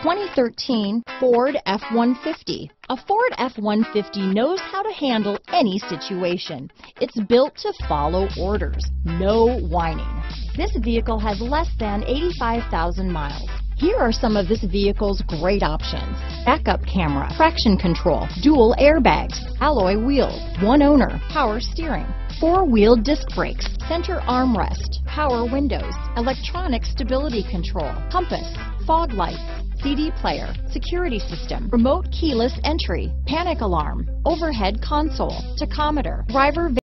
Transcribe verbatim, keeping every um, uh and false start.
twenty thirteen Ford F one fifty. A Ford F one fifty knows how to handle any situation. It's built to follow orders, no whining. This vehicle has less than eighty-five thousand miles. Here are some of this vehicle's great options: backup camera, traction control, dual airbags, alloy wheels, one owner, power steering, four-wheel disc brakes, center armrest, power windows, electronic stability control, compass, fog lights, C D player, security system, remote keyless entry, panic alarm, overhead console, tachometer, driver